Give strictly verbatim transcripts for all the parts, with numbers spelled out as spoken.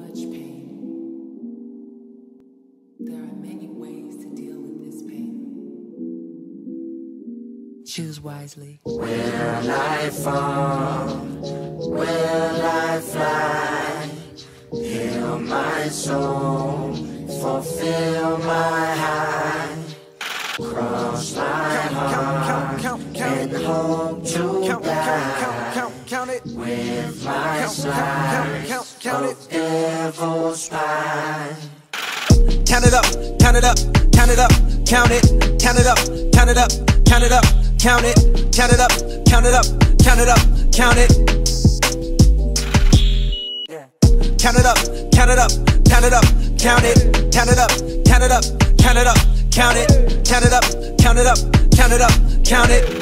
much pain. There are many ways to deal with this pain. Choose wisely. Will I fall? Will I fly? Heal my soul, fulfill my high, cross my heart and hope to die with my slice of devil's spine. Count it up, count it up, count it up, count it, count it up, count it up, count it up, count it, count it up, count it up, count it up, count it. Count it up, count it up, count it up, count it, count it up, count it up, count it up, count it, count it up, count it up, count it up, count it.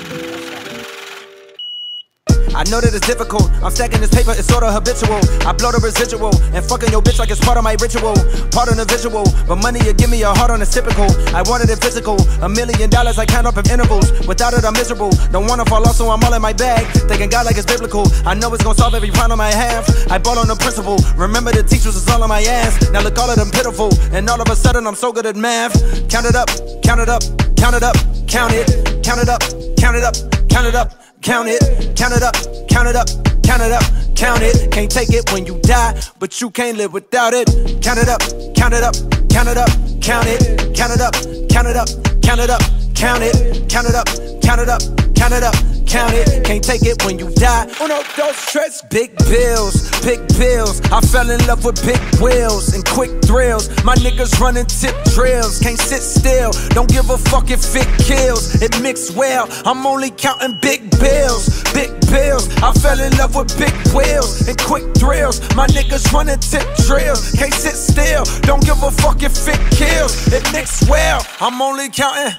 I know that it's difficult, I'm stacking this paper, it's sorta habitual. I blow the residual, and fucking your bitch like it's part of my ritual. Part of the visual, but money you give me a heart on it's typical. I wanted it physical, a million dollars I count up in intervals. Without it I'm miserable, don't wanna fall off so I'm all in my bag. Thinking God like it's biblical, I know it's gonna solve every problem I have. I bought on the principle, remember the teachers is all on my ass. Now look all of them pitiful, and all of a sudden I'm so good at math. Count it up, count it up, count it up, count it, count it up, count it up, count it up. Count it, count it up, count it up, count it up, count it. Can't take it when you die, but you can't live without it. Count it up, count it up, count it up, count it, count it up, count it up, count it up, count it, count it up, count it up, count it up, count it. Can't take it when you die. Uno, dos, tres. Big bills, big bills. I fell in love with big wheels and quick thrills. My niggas running tip drills. Can't sit still. Don't give a fuck if it kills. It mixed well. I'm only counting big bills, big bills. I fell in love with big wheels and quick thrills. My niggas running tip drills. Can't sit still. Don't give a fuck if it kills. It mixed well. I'm only counting.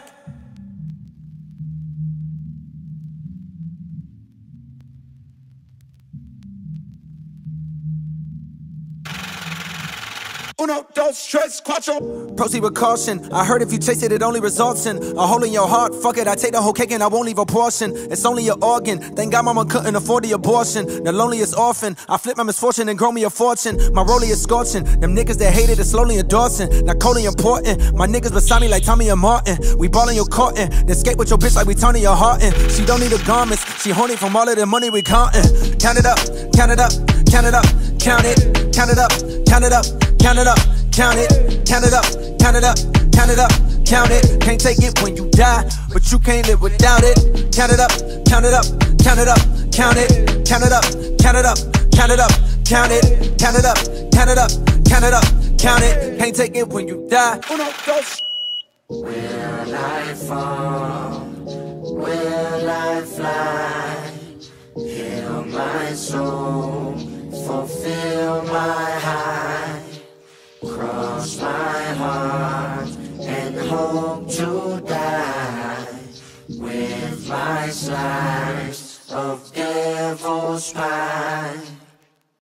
Uno, dos, tres, cuatro. Proceed with caution. I heard if you taste it, it only results in a hole in your heart. Fuck it, I take the whole cake and I won't leave a portion. It's only an organ. Thank God mama couldn't afford the abortion. The loneliest orphan. I flip my misfortune and grow me a fortune. My rollie is scorching. Them niggas that hated it slowly endorsing. Not coldly important. My niggas beside me like Tommy and Martin. We ballin' your carton. Then skate with your bitch like we Tony your Harton. She don't need the garments. She horny from all of the money we countin'. Count it up, count it up, count it up, count it, count it up, count it up. Count it up, count it, count it up, count it up, count it up, count it. Can't take it when you die, but you can't live without it. Count it up, count it up, count it up, count it, count it up, count it up, count it up, count it, count it up, count it up, count it up, count it. Can't take it when you die. Uno, dos. Will I fall? Will I fly? Heal my soul, fulfill my high. Cross my heart and hope to die with my slice of devil's spine.